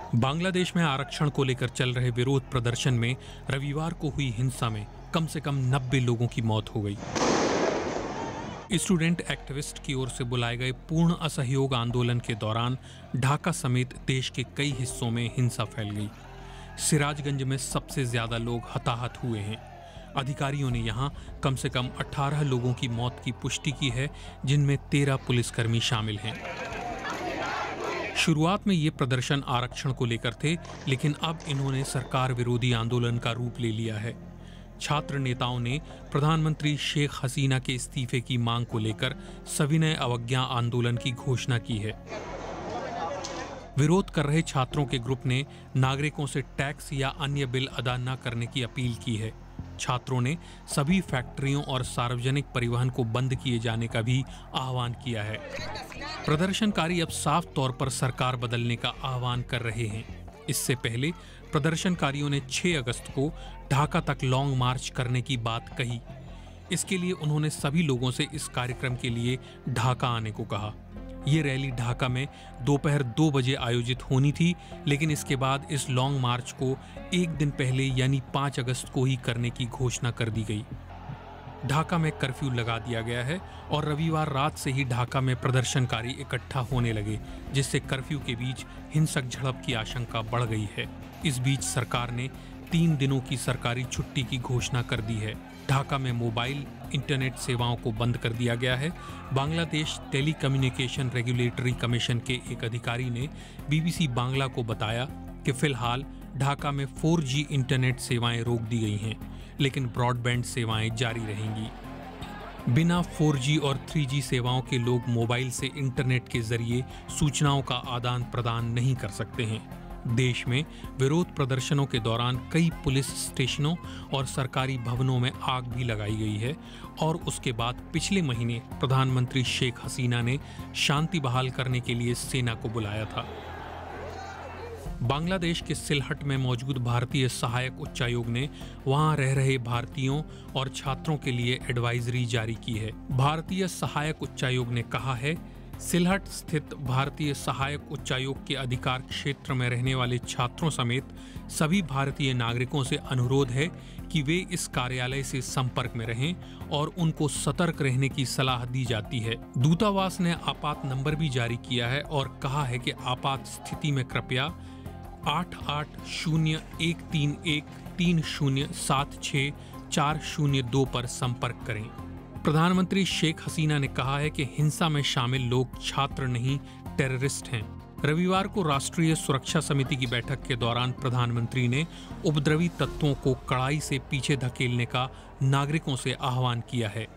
बांग्लादेश में आरक्षण को लेकर चल रहे विरोध प्रदर्शन में रविवार को हुई हिंसा में कम से कम 90 लोगों की मौत हो गई। स्टूडेंट एक्टिविस्ट की ओर से बुलाए गए पूर्ण असहयोग आंदोलन के दौरान ढाका समेत देश के कई हिस्सों में हिंसा फैल गई। सिराजगंज में सबसे ज्यादा लोग हताहत हुए हैं। अधिकारियों ने यहां कम से कम 18 लोगों की मौत की पुष्टि की है, जिनमें 13 पुलिसकर्मी शामिल हैं। शुरुआत में ये प्रदर्शन आरक्षण को लेकर थे, लेकिन अब इन्होंने सरकार विरोधी आंदोलन का रूप ले लिया है। छात्र नेताओं ने प्रधानमंत्री शेख हसीना के इस्तीफे की मांग को लेकर सविनय अवज्ञा आंदोलन की घोषणा की है। विरोध कर रहे छात्रों के ग्रुप ने नागरिकों से टैक्स या अन्य बिल अदा न करने की अपील की है। छात्रों ने सभी फैक्ट्रियों और सार्वजनिक परिवहन को बंद किए जाने का भी आह्वान किया है। प्रदर्शनकारी अब साफ तौर पर सरकार बदलने का आह्वान कर रहे हैं। इससे पहले प्रदर्शनकारियों ने 6 अगस्त को ढाका तक लॉन्ग मार्च करने की बात कही। इसके लिए उन्होंने सभी लोगों से इस कार्यक्रम के लिए ढाका आने को कहा। ये रैली ढाका में दोपहर 2 बजे आयोजित होनी थी, लेकिन इसके बाद इस लॉन्ग मार्च को एक दिन पहले यानी 5 अगस्त को ही करने की घोषणा कर दी गई। ढाका में कर्फ्यू लगा दिया गया है और रविवार रात से ही ढाका में प्रदर्शनकारी इकट्ठा होने लगे, जिससे कर्फ्यू के बीच हिंसक झड़प की आशंका बढ़ गई है। इस बीच सरकार ने 3 दिनों की सरकारी छुट्टी की घोषणा कर दी है। ढाका में मोबाइल इंटरनेट सेवाओं को बंद कर दिया गया है। बांग्लादेश टेलीकम्युनिकेशन रेगुलेटरी कमीशन के एक अधिकारी ने BBC बांग्ला को बताया कि फिलहाल ढाका में 4G इंटरनेट सेवाएं रोक दी गई हैं, लेकिन ब्रॉडबैंड सेवाएं जारी रहेंगी। बिना 4G और 3G सेवाओं के लोग मोबाइल से इंटरनेट के जरिए सूचनाओं का आदान प्रदान नहीं कर सकते हैं। देश में विरोध प्रदर्शनों के दौरान कई पुलिस स्टेशनों और सरकारी भवनों में आग भी लगाई गई है और उसके बाद पिछले महीने प्रधानमंत्री शेख हसीना ने शांति बहाल करने के लिए सेना को बुलाया था। बांग्लादेश के सिलहट में मौजूद भारतीय सहायक उच्चायोग ने वहां रह रहे भारतीयों और छात्रों के लिए एडवाइजरी जारी की है। भारतीय सहायक उच्चायोग ने कहा है, सिलहट स्थित भारतीय सहायक उच्चायोग के अधिकार क्षेत्र में रहने वाले छात्रों समेत सभी भारतीय नागरिकों से अनुरोध है कि वे इस कार्यालय से संपर्क में रहें और उनको सतर्क रहने की सलाह दी जाती है। दूतावास ने आपात नंबर भी जारी किया है और कहा है कि आपात स्थिति में कृपया 8801313076 पर संपर्क करें। प्रधानमंत्री शेख हसीना ने कहा है कि हिंसा में शामिल लोग छात्र नहीं, टेररिस्ट हैं। रविवार को राष्ट्रीय सुरक्षा समिति की बैठक के दौरान प्रधानमंत्री ने उपद्रवी तत्वों को कड़ाई से पीछे धकेलने का नागरिकों से आह्वान किया है।